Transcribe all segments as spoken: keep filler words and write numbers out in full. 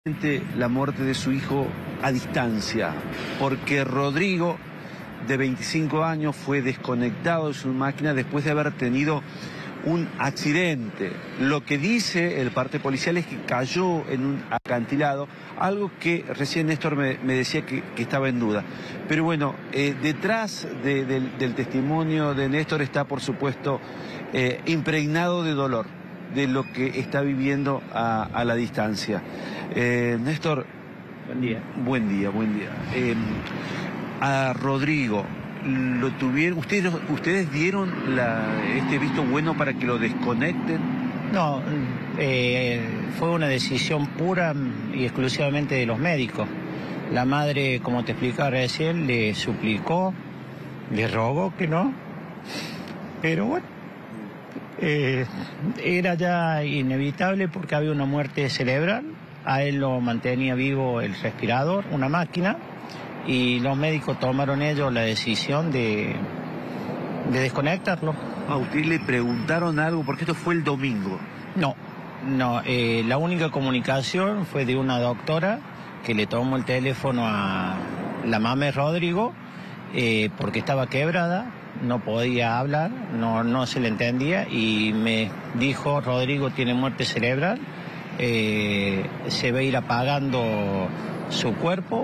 La muerte de su hijo a distancia, porque Rodrigo, de veinticinco años, fue desconectado de su máquina después de haber tenido un accidente. Lo que dice el parte policial es que cayó en un acantilado, algo que recién Néstor me, me decía que, que estaba en duda. Pero bueno, eh, detrás de, del, del testimonio de Néstor está, por supuesto, eh, impregnado de dolor, de lo que está viviendo a, a la distancia. Eh, Néstor, buen día. Buen día, buen día. Eh, a Rodrigo, ¿lo tuvieron, ustedes, ustedes dieron la, este visto bueno para que lo desconecten? No, eh, fue una decisión pura y exclusivamente de los médicos. La madre, como te explicaba recién, le suplicó, le rogó que no, pero bueno, eh, era ya inevitable porque había una muerte cerebral. A él lo mantenía vivo el respirador, una máquina, y los médicos tomaron ellos la decisión de, de desconectarlo. ¿A usted le preguntaron algo? Porque esto fue el domingo. No, no, eh, la única comunicación fue de una doctora que le tomó el teléfono a la mamá de Rodrigo, eh, porque estaba quebrada, no podía hablar, no, no se le entendía, y me dijo: Rodrigo tiene muerte cerebral. Eh, se va a ir apagando su cuerpo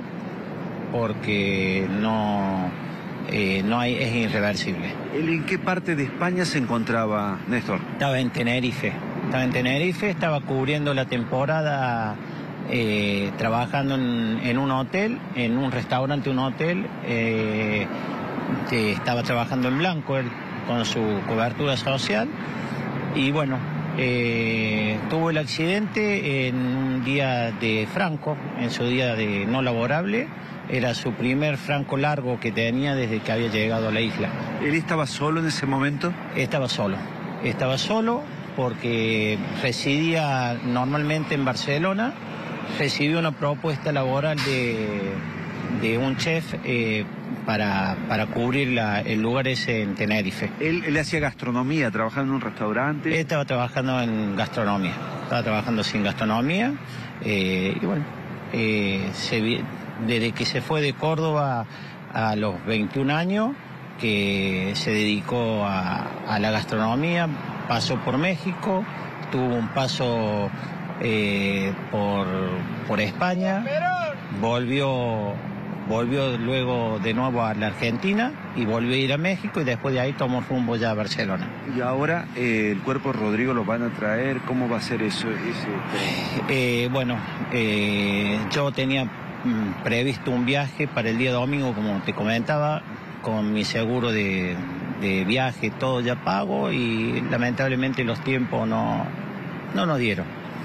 porque no, eh, no hay, es irreversible. ¿Él en qué parte de España se encontraba, Néstor? Estaba en Tenerife, estaba en Tenerife, estaba cubriendo la temporada, eh, trabajando en, en un hotel, en un restaurante, un hotel, eh, que estaba trabajando en blanco él, con su cobertura social, y bueno, Eh, tuvo el accidente en un día de franco, en su día de no laborable. Era su primer franco largo que tenía desde que había llegado a la isla. ¿Él estaba solo en ese momento? Estaba solo, estaba solo porque residía normalmente en Barcelona. Recibió una propuesta laboral de, de un chef eh, para, para cubrir la, el lugar ese en Tenerife. Él, él hacía gastronomía, trabajaba en un restaurante. Él estaba trabajando en gastronomía, estaba trabajando sin gastronomía, eh, y bueno, eh, se, desde que se fue de Córdoba a los veintiún años, que se dedicó a, a la gastronomía, pasó por México, tuvo un paso eh, por, por España, volvió... Volvió luego de nuevo a la Argentina y volvió a ir a México, y después de ahí tomó rumbo ya a Barcelona. Y ahora eh, el cuerpo de Rodrigo lo van a traer, ¿cómo va a ser eso? Ese... Eh, bueno, eh, yo tenía mm, previsto un viaje para el día domingo, como te comentaba, con mi seguro de, de viaje, todo ya pago, y lamentablemente los tiempos no, no nos dieron.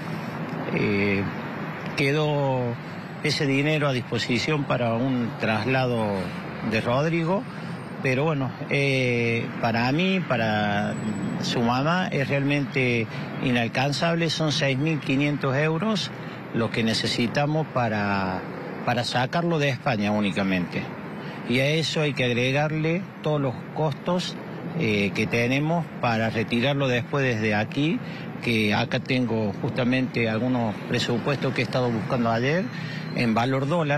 Eh, quedó ese dinero a disposición para un traslado de Rodrigo, pero bueno, eh, para mí, para su mamá, es realmente inalcanzable. Son seis mil quinientos euros lo que necesitamos para, para sacarlo de España únicamente. Y a eso hay que agregarle todos los costos eh, que tenemos para retirarlo después desde aquí, que acá tengo justamente algunos presupuestos que he estado buscando ayer en valor dólar.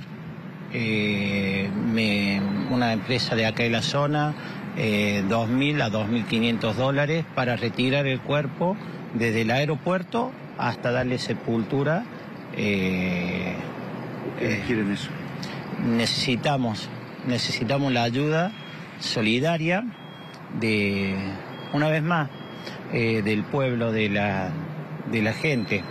Eh, me, una empresa de acá de la zona, eh, dos mil a dos mil quinientos dólares para retirar el cuerpo desde el aeropuerto hasta darle sepultura. Eh, ¿Ustedes eh, quieren eso? Necesitamos, necesitamos la ayuda solidaria de, una vez más, eh, del pueblo, de la, de la gente.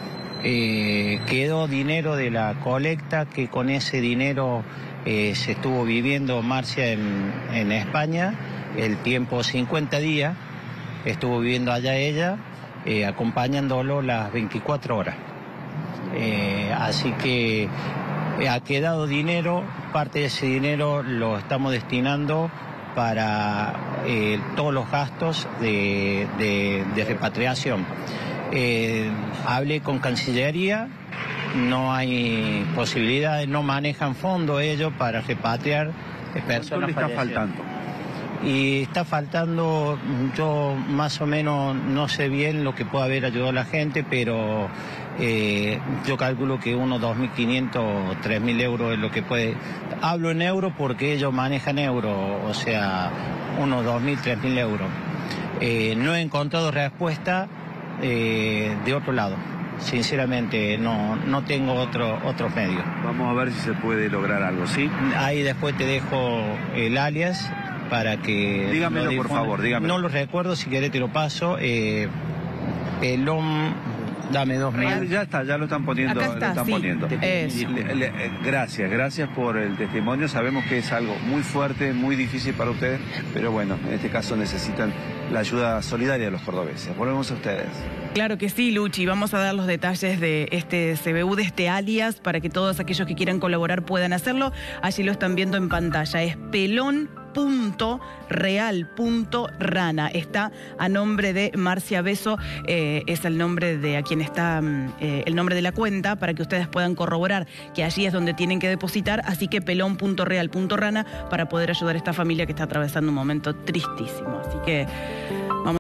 Eh, quedó dinero de la colecta, que con ese dinero eh, se estuvo viviendo Marcia en, en España el tiempo, cincuenta días, estuvo viviendo allá ella, eh, acompañándolo las veinticuatro horas. Eh, así que eh, ha quedado dinero, parte de ese dinero lo estamos destinando para eh, todos los gastos de, de, de repatriación. Eh, hablé con Cancillería, no hay posibilidades, no manejan fondos ellos para repatriar personas. ¿Cuánto le está faltando? Y está faltando, yo más o menos no sé bien lo que puede haber ayudado a la gente, pero Eh, yo calculo que unos dos mil quinientos o tres mil euros es lo que puede. Hablo en euros porque ellos manejan euros, o sea, unos dos mil, tres mil euros. Eh, no he encontrado respuesta eh, de otro lado. Sinceramente, no, no tengo otro, otros medios. Vamos a ver si se puede lograr algo, ¿sí? Ahí después te dejo el alias para que... Dígamelo, por favor, dígamelo. No lo recuerdo, si querés te lo paso. Eh, Pelón, dame dos minutos. Ya está, ya lo están poniendo. Acá está, lo están sí. poniendo. Eso. Le- le- eh, gracias, gracias por el testimonio. Sabemos que es algo muy fuerte, muy difícil para ustedes, pero bueno, en este caso necesitan la ayuda solidaria de los cordobeses. Volvemos a ustedes. Claro que sí, Luchi. Vamos a dar los detalles de este C B U, de este alias, para que todos aquellos que quieran colaborar puedan hacerlo. Allí lo están viendo en pantalla. Es pelón punto real punto rana. Está a nombre de Marcia Beso, eh, es el nombre de a quien está eh, el nombre de la cuenta, para que ustedes puedan corroborar que allí es donde tienen que depositar. Así que pelón punto real punto rana para poder ayudar a esta familia que está atravesando un momento tristísimo. Así que vamos.